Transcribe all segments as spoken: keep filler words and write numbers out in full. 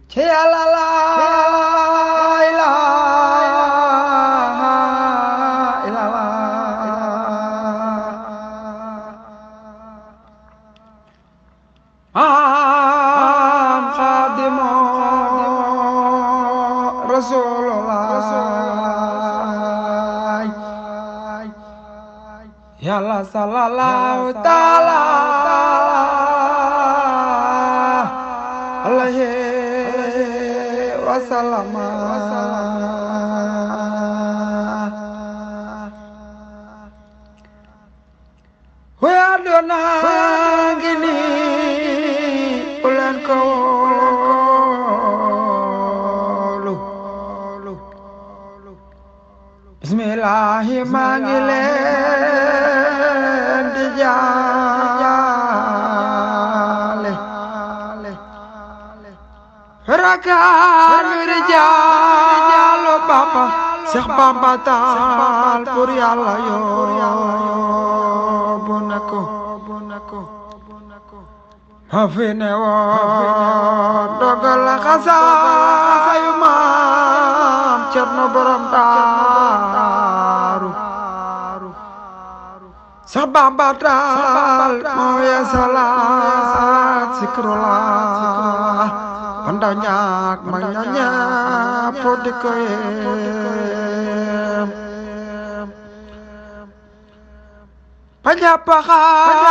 ci Yàlla la ilaha illallah am Xaadimu Rasulullah Yàlla sallallahu taala alayhi wa sallama wa aduna ngini ulen ko wóolu bismillahi maa ngi leen di jaale rakaanu rijaalu Bamba Seex Bamba taal pour Yàlla yóbbu na ko ma fi ne woon dogal la xasaayu maam Cerno Borom Daaru Seex Bamba taal moo yeesalaat zikrullah Panda ñaak ma ñaña podi ko yem paña paxa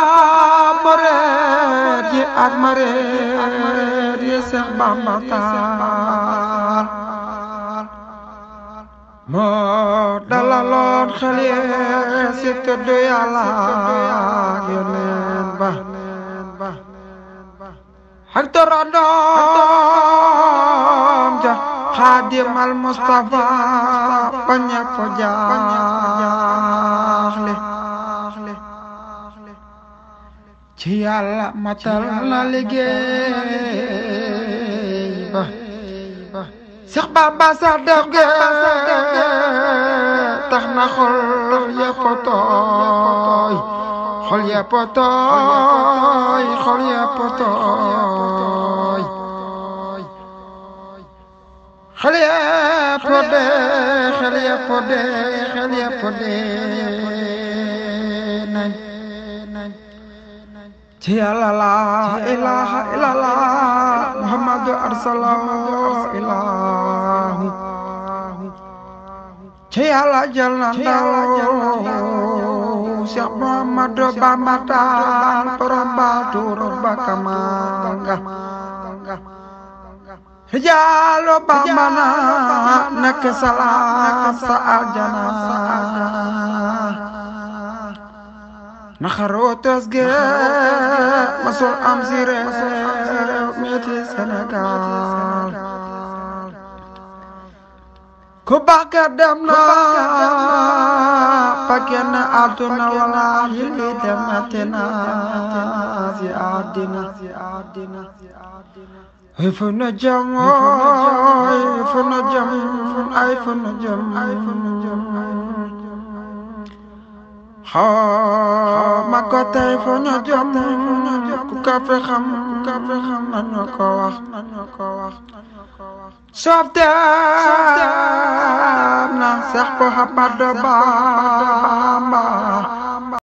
moreet yi ak mareet yi Seex Bamba taal moo dalaloon xel yi si tudd Yàlla Yonent ba ak torandoom ja Xaadimal Mustafa ba ñépp jaaxle ci Yàlla matal na liggéey ba Seex Bamba sax def ge tax na xol yépp tooy xol yépp tooy xol yépp tooy xel yépp dee xel yépp dee xel yépp dee nañ ci Yàlla la ilaha illallah Muhammadu arsalahu ilahu ci Yàlla jël na ndaw Seex Muhammadu Bamba taal borom baatu ba kamanga rijaalu Bamba na nekk salaam sa aljana naxaru tos ge masul am si réew mi ci Sénégal ku baax ka dem na pakken àdduna wallaahi li demati na si àddina ay fu nu jëm ay fu nu jëm ay fu nu jëm xawma ko tey fu nu jëm ku ka fi xam nañu ko wax soob